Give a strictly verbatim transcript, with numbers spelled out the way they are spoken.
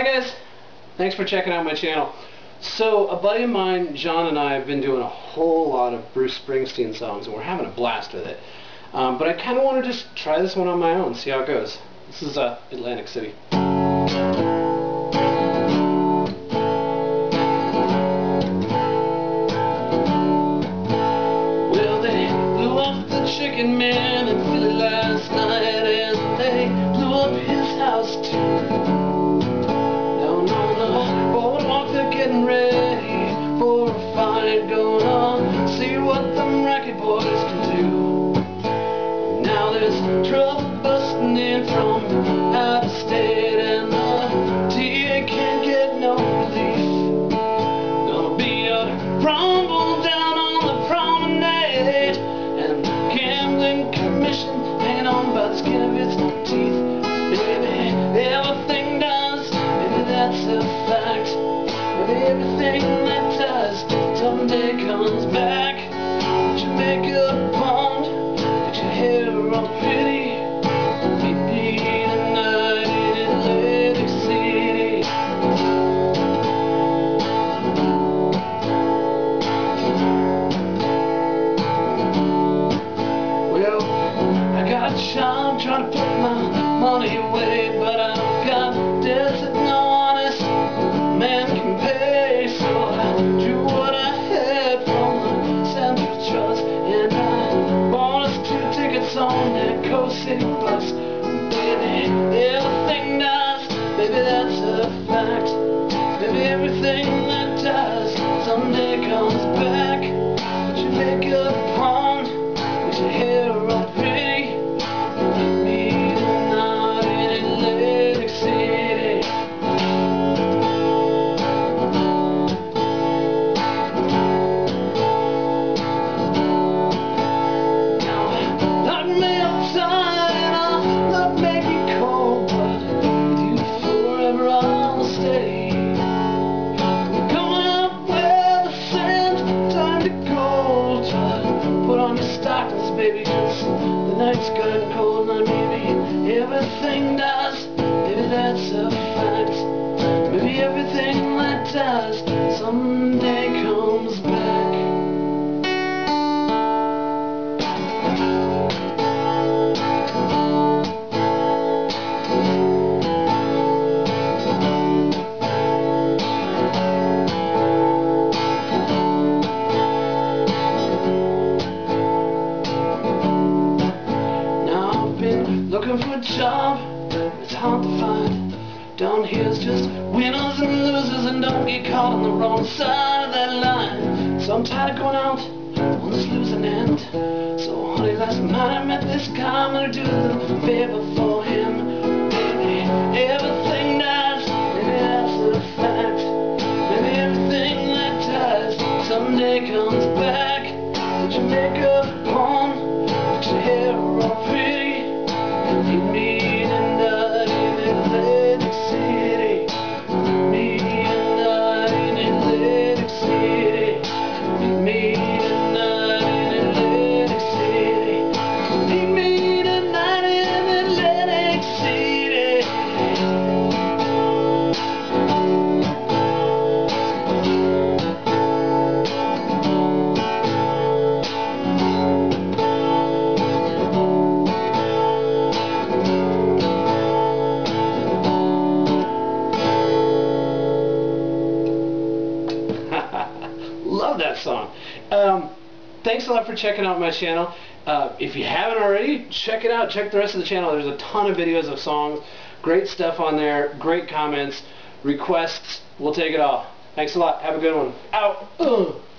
guys, thanks for checking out my channel. So a buddy of mine, John, and I have been doing a whole lot of Bruce Springsteen songs, and we're having a blast with it. Um, but I kind of want to just try this one on my own, see how it goes. This is uh, Atlantic City. Well, they blew off the chicken man in Philly last night, and they blew up his house too. Getting ready for a fight going on, see what them racket boys can do. Now there's trouble busting in from out of state, and the D A can't get no relief. Gonna be a rumble down on the promenade, and the gambling commission hanging on by the skin of its teeth. Baby, everything does, maybe that's a fact. Everything that does someday comes back. Put your makeup on, get your hair all pretty. Meet me tonight in Atlantic City. Well, I got a job trying to put my money away, but I've got debts that no honest man can pay. On that Coast City bus, baby, everything does, baby, that's a fact. Baby, everything that does someday comes back. Put your makeup on, get your hair all pretty. Meet me tonight in Atlantic City. Baby, 'cause the night's getting cold, and maybe everything does, maybe that's a fact. Maybe everything that does someday comes back. Looking for a job, it's hard to find. Down here's just winners and losers, and don't get caught on the wrong side of that line. So I'm tired of going out on this losing end. So honey, last night I met this guy, I'm gonna do a little favor for him. Baby, everything does, maybe that's a fact. Maybe everything that does someday comes back. Put your makeup on, put your hair all pretty. Meet me tonight in Atlantic City. Meet me tonight in Atlantic City. Meet me tonight in Atlantic City. Meet me tonight in Atlantic City. Love that song. Um, thanks a lot for checking out my channel. Uh, if you haven't already, check it out. Check the rest of the channel. There's a ton of videos of songs. Great stuff on there. Great comments, requests. We'll take it all. Thanks a lot. Have a good one. Out. Ugh.